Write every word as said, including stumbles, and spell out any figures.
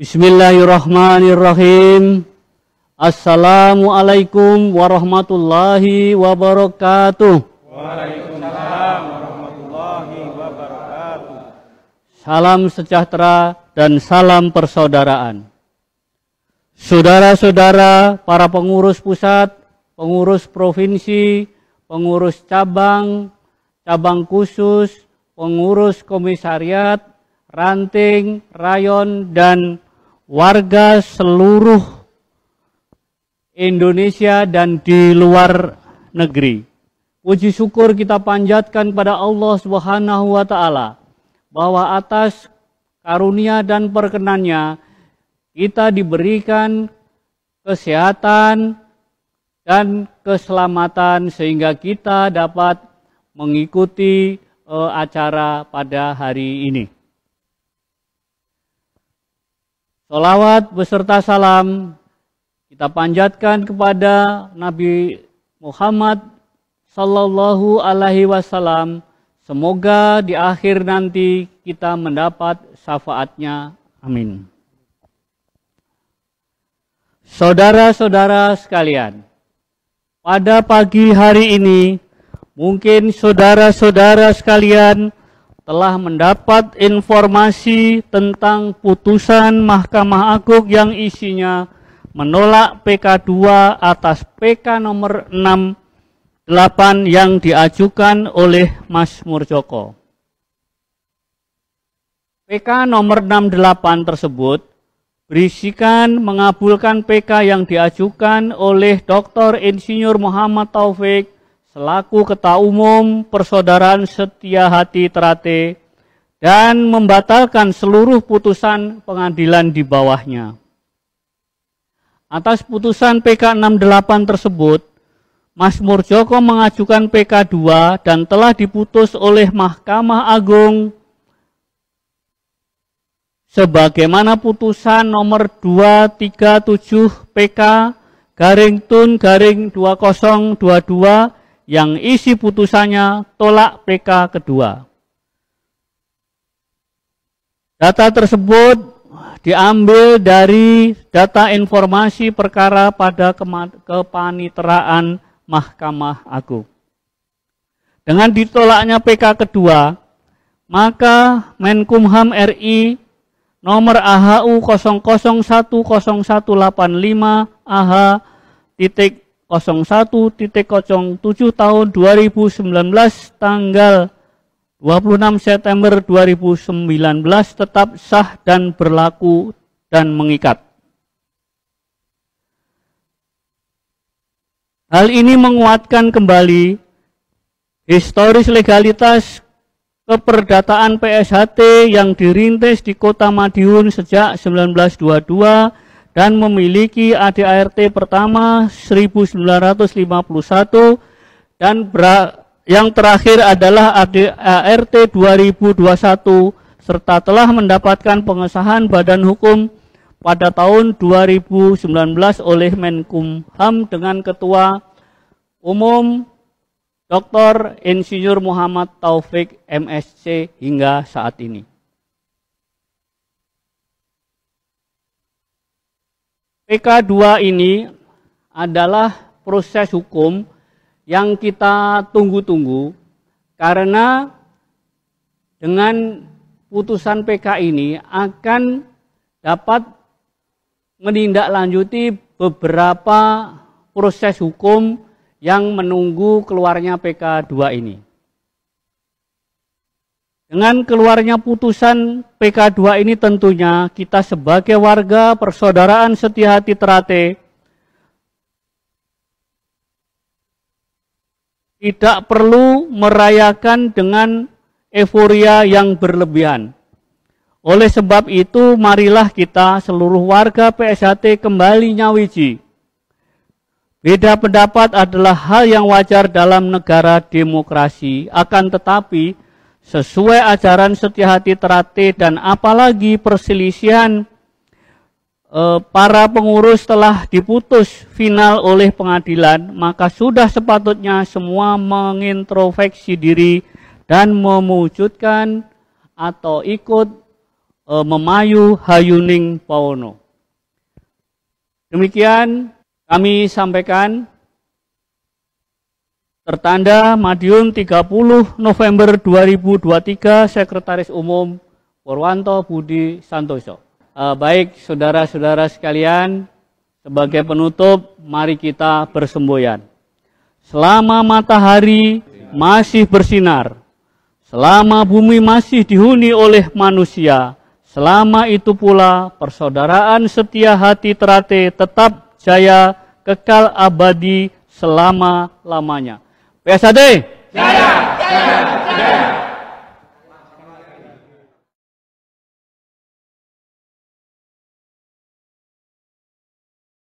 Bismillahirrahmanirrahim. Assalamualaikum warahmatullahi wabarakatuh. Waalaikumsalam warahmatullahi wabarakatuh. Salam sejahtera dan salam persaudaraan. Saudara-saudara, para pengurus pusat, pengurus provinsi, pengurus cabang, cabang khusus, pengurus komisariat, ranting, rayon, dan warga seluruh Indonesia dan di luar negeri. Puji syukur kita panjatkan pada Allah Subhanahu wa Ta'ala bahwa atas karunia dan perkenannya kita diberikan kesehatan dan keselamatan sehingga kita dapat mengikuti uh, acara pada hari ini. Sholawat beserta salam kita panjatkan kepada Nabi Muhammad Sallallahu Alaihi Wasallam. Semoga di akhir nanti kita mendapat syafaatnya. Amin. Saudara-saudara sekalian, pada pagi hari ini mungkin saudara-saudara sekalian telah mendapat informasi tentang putusan Mahkamah Agung yang isinya menolak P K dua atas P K nomor enam delapan yang diajukan oleh Mas Murdjoko. P K nomor enam delapan tersebut berisikan mengabulkan P K yang diajukan oleh Doktor Insinyur Muhammad Taufik selaku Ketua Umum Persaudaraan Setia Hati Ternate dan membatalkan seluruh putusan pengadilan di bawahnya. Atas putusan P K enam delapan tersebut, Mas Murdjoko mengajukan P K dua dan telah diputus oleh Mahkamah Agung sebagaimana putusan nomor dua tiga tujuh P K garing tun garing dua nol dua dua yang isi putusannya tolak P K kedua. Data tersebut diambil dari data informasi perkara pada kepanitraan Mahkamah Agung. Dengan ditolaknya P K kedua, maka Menkumham R I nomor A H U nol nol satu nol satu delapan lima A H titik nol satu titik nol tujuh tahun dua ribu sembilan belas tanggal dua puluh enam September dua ribu sembilan belas tetap sah dan berlaku dan mengikat. Hal ini menguatkan kembali historis legalitas keperdataan P S H T yang dirintis di Kota Madiun sejak seribu sembilan ratus dua puluh dua dan memiliki A D A R T pertama seribu sembilan ratus lima puluh satu dan yang terakhir adalah A D A R T dua ribu dua puluh satu serta telah mendapatkan pengesahan badan hukum pada tahun dua ribu sembilan belas oleh Menkumham dengan Ketua Umum Doktor Insinyur Muhammad Taufik M Si hingga saat ini. P K dua ini adalah proses hukum yang kita tunggu-tunggu karena dengan putusan P K ini akan dapat menindaklanjuti beberapa proses hukum yang menunggu keluarnya P K dua ini. Dengan keluarnya putusan P K dua ini tentunya kita sebagai warga Persaudaraan Setia Hati Ternate tidak perlu merayakan dengan euforia yang berlebihan. Oleh sebab itu, marilah kita seluruh warga P S H T kembali nyawiji. Beda pendapat adalah hal yang wajar dalam negara demokrasi, akan tetapi sesuai ajaran Setia Hati Ternate dan apalagi perselisihan eh, para pengurus telah diputus final oleh pengadilan, maka sudah sepatutnya semua mengintrospeksi diri dan mewujudkan atau ikut e, Memayu Hayuning Pawono. Demikian kami sampaikan. Tertanda Madiun tiga puluh November dua ribu dua puluh tiga, Sekretaris Umum Purwanto Budi Santoso. Uh, baik saudara-saudara sekalian, sebagai penutup mari kita bersemboyan. Selama matahari masih bersinar, selama bumi masih dihuni oleh manusia, selama itu pula persaudaraan setia hati terate tetap jaya kekal abadi selama-lamanya. P S A D! Jaya! Jaya! Jaya!